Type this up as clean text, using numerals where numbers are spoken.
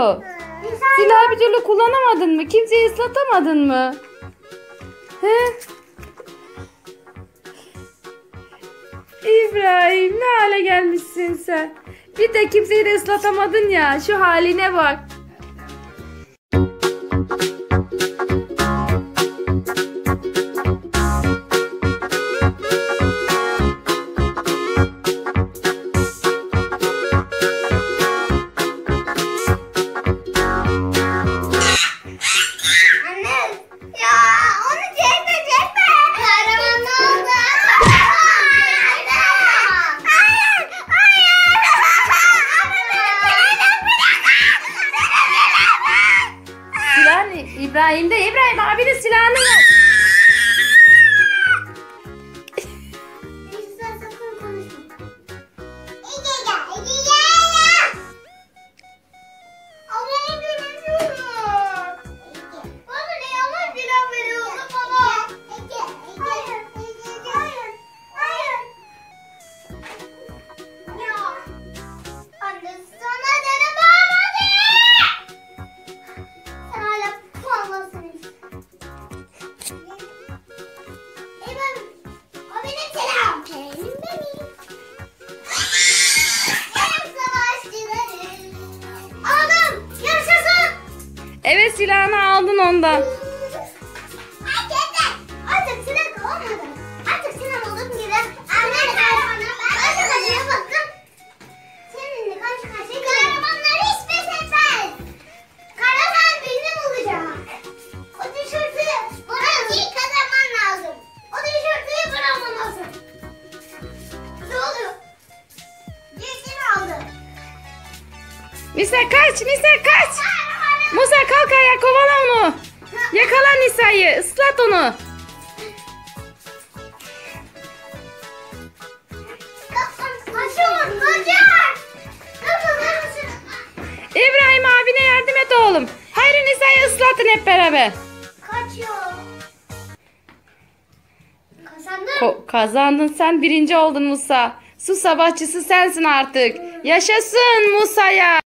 oldu? Silahı bir türlü kullanamadın mı? Kimseyi ıslatamadın mı? He? İbrahim, ne hale gelmişsin sen? Bir de kimseyi de ıslatamadın ya. Şu haline bak. İbrahim abinin silahını ver. Evet, silahını aldın ondan. Artık silah olmadı. Artık silah oldum gibi. Arkadaşlar bakın. Seninle karşı karşıya kahramanlar hiç pes etmez. Kahraman benim olacak. O tişörtü bana iyi kazanman lazım. O tişörtü bırakman lazım. Ne oluyor? Cinsini aldı. Nisa kaç, Nisa kaç. Musa kalk ayağa, kovala onu. Yakala Nisa'yı, ıslat onu. İbrahim abine yardım et oğlum. Hayır, Nisa'yı ıslatın hep beraber. Kaçıyor. Kazandım. Kazandın, sen birinci oldun Musa. Su savaşçısı sensin artık. Yaşasın Musa'ya.